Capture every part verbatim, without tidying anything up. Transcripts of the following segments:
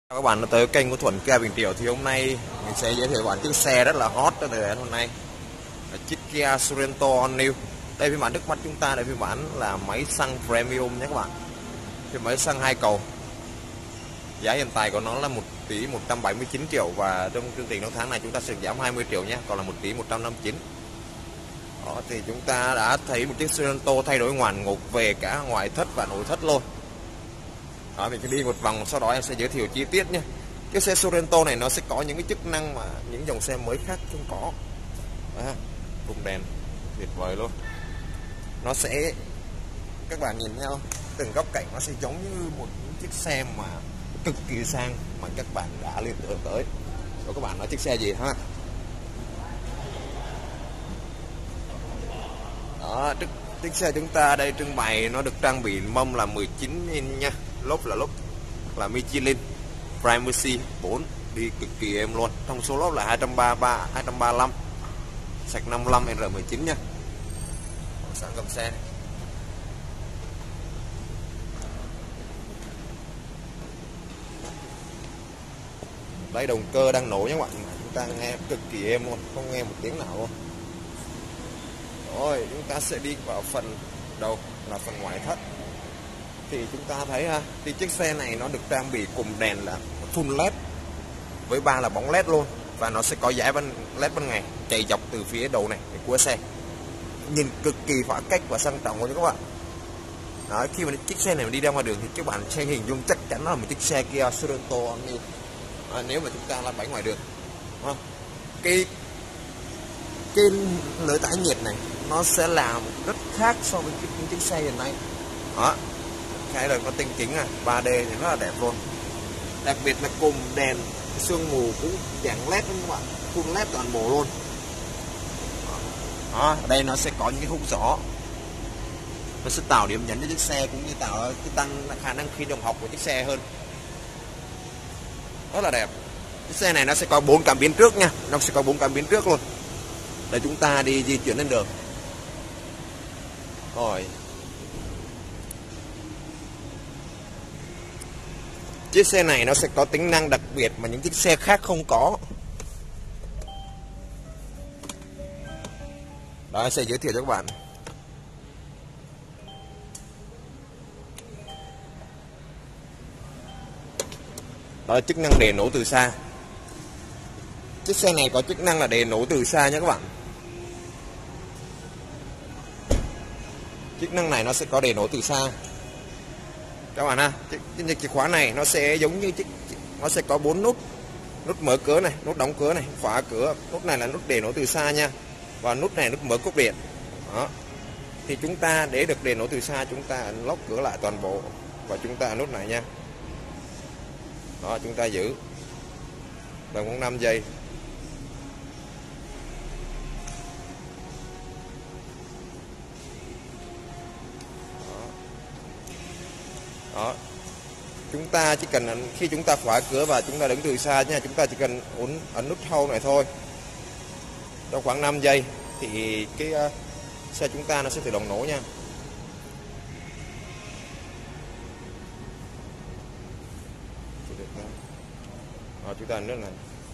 Các bạn đã tới kênh của Thuận Kia Bình Triệu. Thì hôm nay mình sẽ giới thiệu các bạn chiếc xe rất là hot cho đời hôm nay là chiếc Kia Sorento All New. Đây phiên bản trước mắt chúng ta là phiên bản là máy xăng premium nhé các bạn, phiên máy xăng hai cầu. Giá hiện tại của nó là một tỷ một trăm bảy mươi chín triệu, và trong chương trình tháng tháng này chúng ta sẽ giảm hai mươi triệu nhé, còn là một tỷ một trăm năm mươi chín. Đó, thì chúng ta đã thấy một chiếc Sorento thay đổi ngoạn mục về cả ngoại thất và nội thất luôn. Đó, mình sẽ đi một vòng, sau đó em sẽ giới thiệu chi tiết nhé. Cái xe Sorento này nó sẽ có những cái chức năng mà những dòng xe mới khác không có. Đó, cùng đèn tuyệt vời luôn. Nó sẽ, các bạn nhìn nhau, từng góc cạnh nó sẽ giống như một chiếc xe mà cực kỳ sang mà các bạn đã liên tưởng tới. Rồi các bạn nói chiếc xe gì ha? Đó, chiếc, chiếc xe chúng ta đây trưng bày nó được trang bị mâm là mười chín inch nha, lốp là lốp là Michelin Primacy bốn, đi cực kỳ êm luôn. Thông số lốp là hai trăm ba mươi ba, hai trăm ba mươi lăm, sạch năm mươi lăm R mười chín nha. Sang cầm xe này. Đây động cơ đang nổ nhé các bạn, chúng ta nghe cực kỳ êm luôn, không nghe một tiếng nào luôn. Rồi chúng ta sẽ đi vào phần đầu là phần ngoại thất. Thì chúng ta thấy ha, thì chiếc xe này nó được trang bị cùng đèn là full led với ba là bóng led luôn, và nó sẽ có dải ban led ban ngày chạy dọc từ phía đầu này đến cuối xe, nhìn cực kỳ phá cách và sang trọng luôn các bạn. Đó, khi mà chiếc xe này mà đi ra ngoài đường thì các bạn sẽ hình dung chắc chắn nó là một chiếc xe Kia Sorento như à, nếu mà chúng ta lăn bánh ngoài đường. Đó. Cái cái lưỡi tản nhiệt này nó sẽ làm rất khác so với những chiếc xe hiện nay. Đó, cái là có tinh kính à, ba D thì rất là đẹp luôn. Đặc biệt là cùng đèn sương mù cũng dạng led luôn các bạn, full led toàn bộ luôn. Đó, ở đây nó sẽ có những cái hút gió, nó sẽ tạo điểm nhấn cho chiếc xe cũng như tạo cái tăng khả năng khí động học của chiếc xe hơn. Rất là đẹp. Chiếc xe này nó sẽ có bốn cảm biến trước nha, nó sẽ có bốn cảm biến trước luôn để chúng ta đi di chuyển lên đường. Rồi, chiếc xe này nó sẽ có tính năng đặc biệt mà những chiếc xe khác không có. Đó, sẽ giới thiệu cho các bạn. Đó là chức năng để nổ từ xa. Chiếc xe này có chức năng là để nổ từ xa nhé các bạn. Chức năng này nó sẽ có để nổ từ xa các bạn ha. Chiếc chìa khóa này nó sẽ giống như chiếc, nó sẽ có bốn nút: nút mở cửa này, nút đóng cửa này, khóa cửa. Nút này là nút để nổ từ xa nha, và nút này nút mở cốp điện. Đó, thì chúng ta để được để nổ từ xa, chúng ta ấn lóc cửa lại toàn bộ và chúng ta ấn nút này nha. Đó, chúng ta giữ tầm khoảng năm giây. Đó, chúng ta chỉ cần khi chúng ta khóa cửa và chúng ta đứng từ xa nha, chúng ta chỉ cần ấn ấn nút hold này thôi, trong khoảng năm giây thì cái uh, xe chúng ta nó sẽ tự động nổ nha. Đó, chúng ta ấn nút này.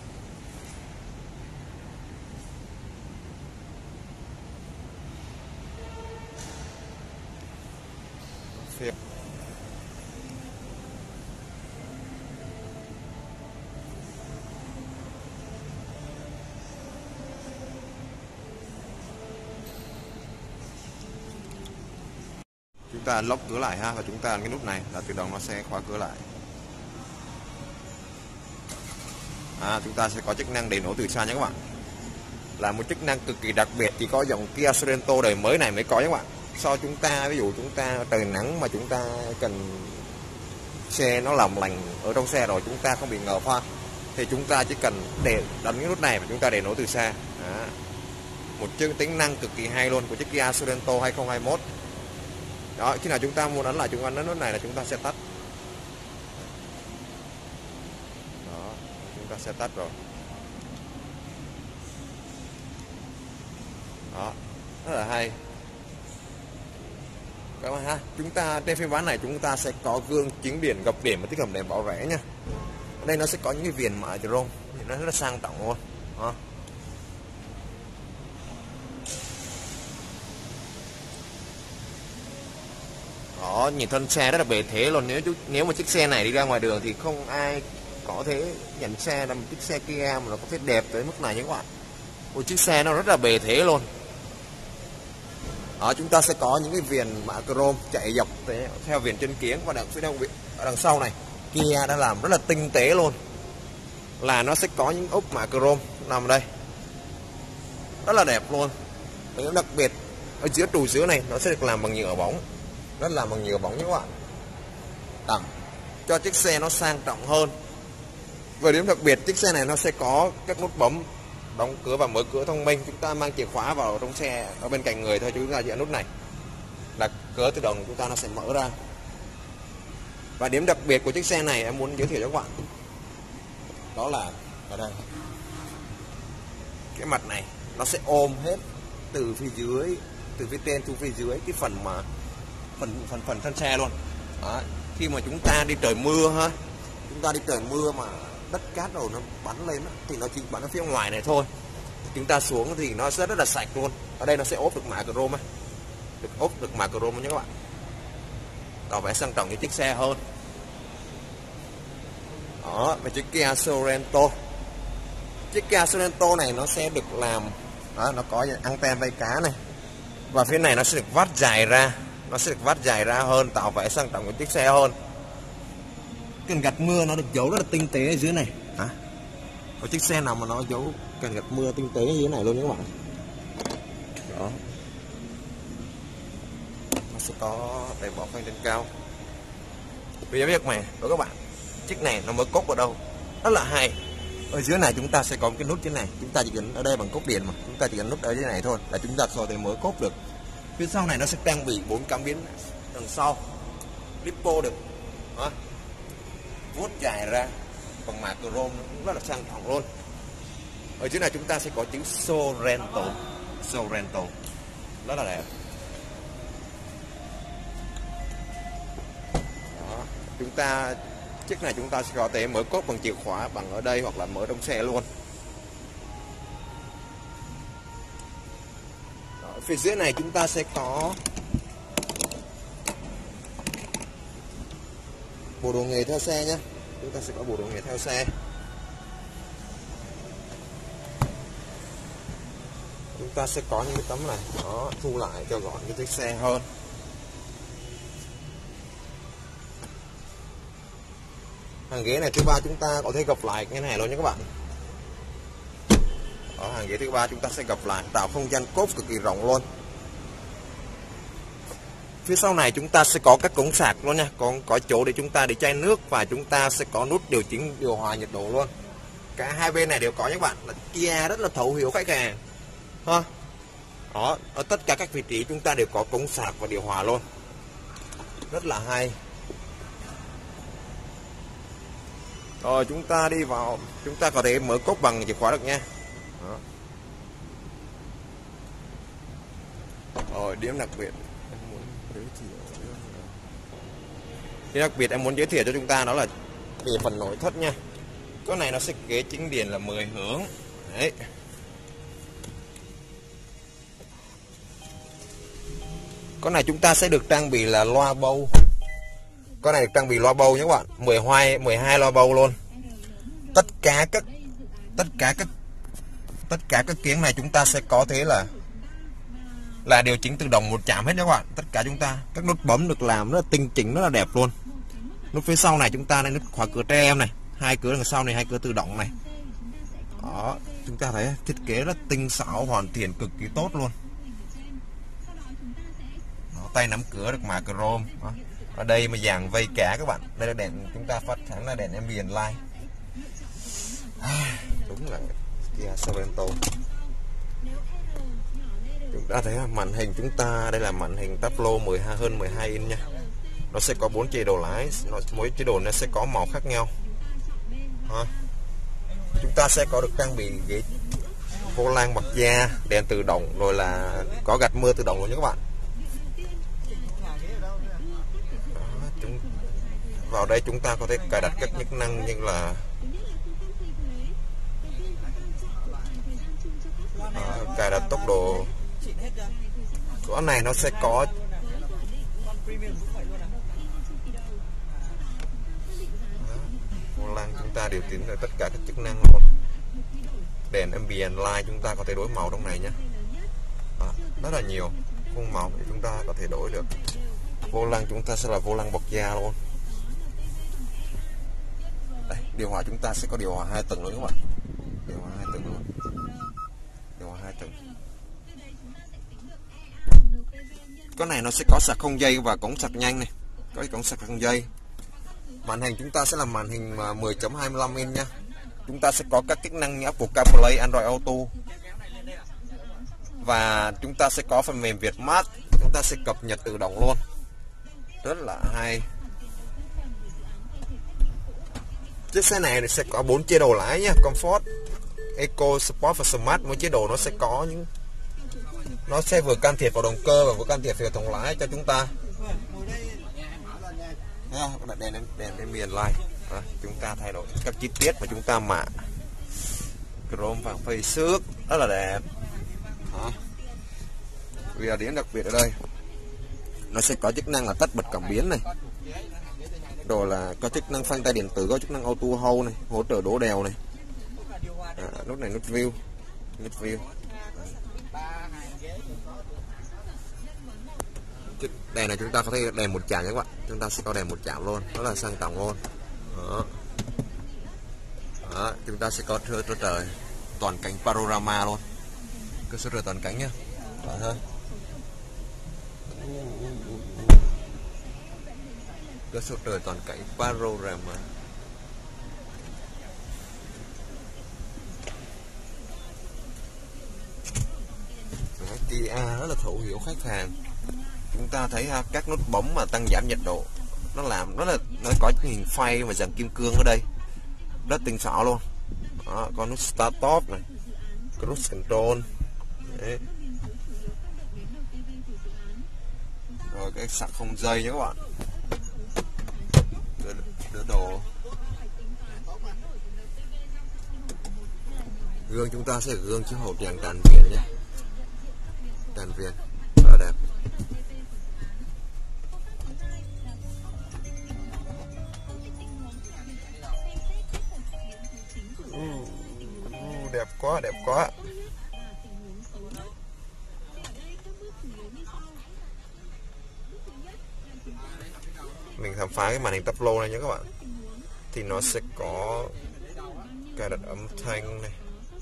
Phép. Chúng ta lóc cửa lại ha, và chúng ta ấn cái nút này là tự động nó sẽ khóa cửa lại. À, chúng ta sẽ có chức năng để nổ từ xa nhé các bạn, là một chức năng cực kỳ đặc biệt, chỉ có dòng Kia Sorento đời mới này mới có nhé các bạn. So chúng ta, ví dụ chúng ta trời nắng mà chúng ta cần xe nó làm lành ở trong xe rồi, chúng ta không bị ngợp ha, thì chúng ta chỉ cần để đánh cái nút này và chúng ta để nổ từ xa. Đó, một chương tính năng cực kỳ hay luôn của chiếc Kia Sorento hai không hai mốt. Đó, khi nào chúng ta muốn ấn lại, chúng ta ấn nút này là chúng ta sẽ tắt. Đó, chúng ta sẽ tắt rồi. Đó, rất là hay các bạn ha. Chúng ta trên phiên bản này chúng ta sẽ có gương chỉnh điện, gập điện và tích hợp đèn bảo rẽ nha. Ở đây nó sẽ có những cái viền mạ chrome, nó rất là sang trọng luôn. Đó. Đó, nhìn thân xe rất là bề thế luôn. Nếu nếu mà chiếc xe này đi ra ngoài đường thì không ai có thể nhận xe là một chiếc xe Kia mà nó có thể đẹp tới mức này nhé các bạn. Một chiếc xe nó rất là bề thế luôn. Đó, chúng ta sẽ có những cái viền mạ chrome chạy dọc theo viền chân kiếng, và đằng phía đông ở đằng sau này Kia đã làm rất là tinh tế luôn, là nó sẽ có những ốp mạ chrome nằm ở đây rất là đẹp luôn. Và đặc biệt ở giữa trù sữa này nó sẽ được làm bằng nhựa bóng, rất là bằng nhựa bóng nhé các bạn, tặng cho chiếc xe nó sang trọng hơn. Và điểm đặc biệt, chiếc xe này nó sẽ có các nút bấm đóng cửa và mở cửa thông minh. Chúng ta mang chìa khóa vào trong xe ở bên cạnh người thôi, chúng ta chỉ ấn nút này là cửa tự động của chúng ta nó sẽ mở ra. Và điểm đặc biệt của chiếc xe này em muốn giới thiệu cho các bạn, đó là ở đây cái mặt này nó sẽ ôm hết từ phía dưới, từ phía trên xuống phía dưới cái phần mà phần phần phần thân xe luôn. Đó. Khi mà chúng ta đi trời mưa ha, chúng ta đi trời mưa mà đất cát rồi nó bắn lên đó, thì nó chỉ bắn ở phía ngoài này thôi, chúng ta xuống thì nó sẽ rất là sạch luôn. Ở đây nó sẽ ốp được mạ chrome, được ốp được mạ chrome nhé các bạn, tỏ vẻ sang trọng cái chiếc xe hơn. Đó, và chiếc Kia Sorento, chiếc Kia Sorento này nó sẽ được làm đó, nó có anten vây cá này, và phía này nó sẽ được vắt dài ra, nó sẽ được vắt dài ra hơn, tạo vẻ sang trọng của chiếc xe hơn. Cần gạt mưa nó được giấu rất là tinh tế ở dưới này. Hả? Có chiếc xe nào mà nó giấu cần gạt mưa tinh tế ở dưới này luôn nhé các bạn. Đó. Nó sẽ có đèn bỏ phanh trên cao. Bây giờ biết mày, đó các bạn, chiếc này nó mới cốt ở đâu rất là hay. Ở dưới này chúng ta sẽ có một cái nút như này, chúng ta chỉ cần ở đây bằng cốt điện mà, chúng ta chỉ cần nút ở dưới này thôi là chúng ta có thể mở cốt được. Phía sau này nó sẽ trang bị bốn cảm biến đằng sau, lipo được. Đó. Vuốt dài ra bằng mạ chrome cũng rất là sang trọng luôn. Ở dưới này chúng ta sẽ có chữ Sorento, Sorento rất là đẹp. Đó. Chúng ta chiếc này chúng ta sẽ có thể mở cốt bằng chìa khóa bằng ở đây hoặc là mở trong xe luôn. Đó. Phía dưới này chúng ta sẽ có bộ đồ nghề theo xe nhé. Chúng ta sẽ có bộ đồ nghề theo xe. Chúng ta sẽ có những cái tấm này, đó, thu lại cho gọn cái chiếc xe hơn. Hàng ghế này thứ ba chúng ta có thể gập lại cái này luôn nhé các bạn. Ở hàng ghế thứ ba chúng ta sẽ gập lại, tạo không gian cốp cực kỳ rộng luôn. Phía sau này chúng ta sẽ có các cổng sạc luôn nha, còn có chỗ để chúng ta để chai nước, và chúng ta sẽ có nút điều chỉnh điều hòa nhiệt độ luôn. Cả hai bên này đều có nhé các bạn. Là Kia rất là thấu hiểu khách hàng ha. Đó, ở tất cả các vị trí chúng ta đều có cổng sạc và điều hòa luôn, rất là hay. Rồi chúng ta đi vào, chúng ta có thể mở cốp bằng chìa khóa được nha. Đó. Rồi điểm đặc biệt Điểm đặc biệt em muốn giới thiệu cho chúng ta đó là về phần nội thất nha. Cái này nó sẽ ghế chính điện là mười hướng. Đấy. Con này chúng ta sẽ được trang bị là loa bầu. Con này được trang bị loa bầu nhé các bạn, mười hai mười hai loa bầu luôn. Tất cả các tất cả các tất cả các kiếng này chúng ta sẽ có thế là là điều chỉnh tự động một chạm hết các bạn. Tất cả chúng ta các nút bấm được làm rất là tinh chỉnh, rất là đẹp luôn. Nút phía sau này chúng ta đây, nút khóa cửa trẻ em này, hai cửa đằng sau này, hai cửa tự động này. Đó, chúng ta thấy thiết kế rất tinh xảo, hoàn thiện cực kỳ tốt luôn. Đó, tay nắm cửa được mạ chrome. Đó. Ở đây mà dàn vây cá các bạn, đây là đèn chúng ta phát sáng là đèn ambient light. À, đúng là Kia Sorento. Chúng ta thấy màn hình chúng ta đây là màn hình tableau mười hai hơn mười hai inch nha. Nó sẽ có bốn chế độ lái, nó, mỗi chế độ nó sẽ có màu khác nhau. Ha. Chúng ta sẽ có được trang bị ghế vô lăng bạc da, đèn tự động, rồi là có gạt mưa tự động luôn nhé các bạn. Đó, chúng Vào đây chúng ta có thể cài đặt các chức năng như là à, cài đặt tốc độ. Chỗ này nó sẽ có vô lăng, chúng ta điều chỉnh được tất cả các chức năng luôn. Đèn ambient light chúng ta có thể đổi màu trong này nhé. À, rất là nhiều phông màu để chúng ta có thể đổi được. Vô lăng chúng ta sẽ là vô lăng bọc da luôn. Đây, điều hòa chúng ta sẽ có điều hòa hai tầng luôn các bạn. Điều hòa hai tầng luôn. Điều hòa hai tầng. Cái này nó sẽ có sạc không dây và cổng sạc nhanh này. Có cái cổng sạc không dây. Màn hình chúng ta sẽ là màn hình mười chấm hai mươi lăm inch nha. Chúng ta sẽ có các chức năng như Apple CarPlay, Android Auto. Và chúng ta sẽ có phần mềm Vietmart, chúng ta sẽ cập nhật tự động luôn. Rất là hay. Chiếc xe này sẽ có bốn chế độ lái nhé, Comfort, Eco, Sport và Smart. Mỗi chế độ nó sẽ có những nó sẽ vừa can thiệp vào động cơ và vừa can thiệp vào hệ thống lái cho chúng ta. Đặt đèn đèn đèn miền lại. Đó, chúng ta thay đổi các chi tiết mà chúng ta mạ. Chrome vàng phây xước rất là đẹp. Đó. Vì là điểm đặc biệt ở đây, nó sẽ có chức năng là tắt bật cảm biến này, rồi là có chức năng phanh tay điện tử, có chức năng auto hold này, hỗ trợ đổ đèo này. À, nút này nút view, nút view. Đèn này chúng ta có thể đèn một chạm các bạn, chúng ta sẽ có đèn một chạm luôn, rất là sang trọng luôn. Đó. Đó, chúng ta sẽ có cửa sổ trời toàn cảnh panorama luôn, cửa sổ trời toàn cảnh nhá. Đó thôi. Cửa sổ trời toàn cảnh panorama. Kia rất là thấu hiểu khách hàng. Chúng ta thấy ha, các nút bấm mà tăng giảm nhiệt độ, nó làm rất là nó có hình phay và dàn kim cương ở đây, rất tinh xảo luôn. Đó, có nút start stop này, cruise control. Đấy. Rồi cái sạc không dây nhé các bạn. Đỡ, đỡ đồ. Gương chúng ta sẽ gương chiếu hậu tràng tràn viền nhé, tràn viền rất là đẹp. Đẹp quá, đẹp quá. Mình khám phá cái màn hình tắp lô này nhé các bạn. Thì nó sẽ có cài đặt âm thanh này.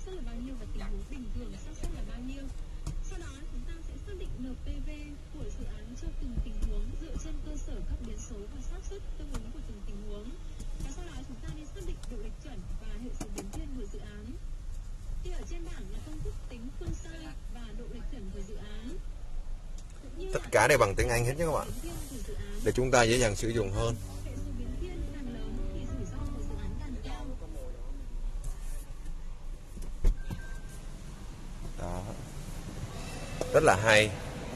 Tất cả đều bằng tiếng Anh hết nhé các bạn, để chúng ta dễ dàng sử dụng hơn. Đó. Rất là hay.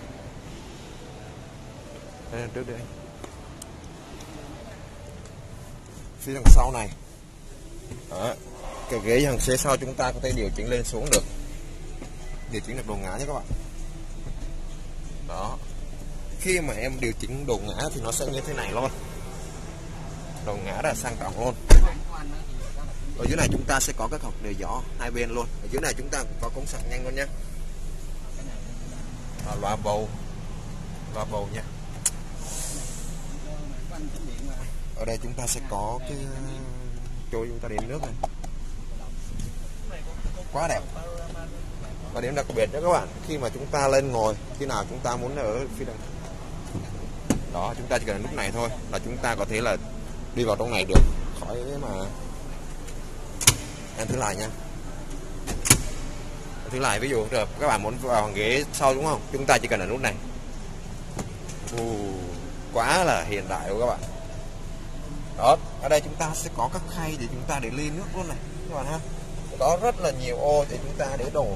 Đây, trước đây. Phía đằng sau này. Đó. Cái ghế hàng xe sau chúng ta có thể điều chỉnh lên xuống được, điều chỉnh được độ ngã nhé các bạn. Đó. Khi mà em điều chỉnh độ ngã thì nó sẽ như thế này luôn, độ ngã là sang trọng luôn. Ở dưới này chúng ta sẽ có các hộc đề gió hai bên luôn. Ở dưới này chúng ta cũng có cổng sạc nhanh luôn nhé. À, loa bầu, loa bầu nha. Ở đây chúng ta sẽ có cái chỗ chúng ta đến nước này, quá đẹp. Và điểm đặc biệt đó các bạn, khi mà chúng ta lên ngồi, khi nào chúng ta muốn ở phía đằng đó, chúng ta chỉ cần nút này thôi là chúng ta có thể là đi vào trong này được, khỏi mà em thử lại nha. Thử lại, ví dụ rồi các bạn muốn vào ghế sau đúng không, chúng ta chỉ cần ở nút này. uh, quá là hiện đại luôn các bạn. Đó, ở đây chúng ta sẽ có các khay để chúng ta để ly nước luôn này các bạn ha. Có rất là nhiều ô để chúng ta để đồ.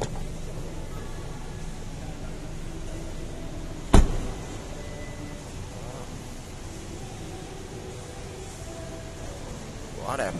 quá đẹp.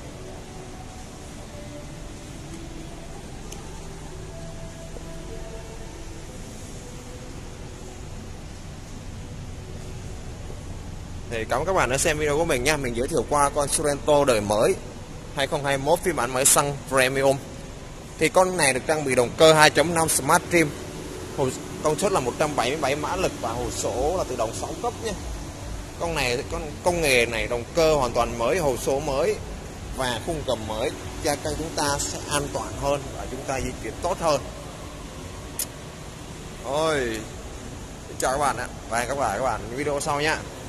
Thì cảm ơn các bạn đã xem video của mình nha. Mình giới thiệu qua con Sorento đời mới hai không hai mốt phiên bản mới xăng Premium. Thì con này được trang bị động cơ hai chấm năm Smart Trim, công suất là một trăm bảy mươi bảy mã lực và hồ số là tự động sáu cấp nhé. Con này con công nghệ này động cơ hoàn toàn mới, hồ số mới và khung gầm mới, cho nên chúng ta sẽ an toàn hơn và chúng ta di chuyển tốt hơn. Ôi, chào các bạn ạ, và hẹn gặp lại các bạn video sau nhé.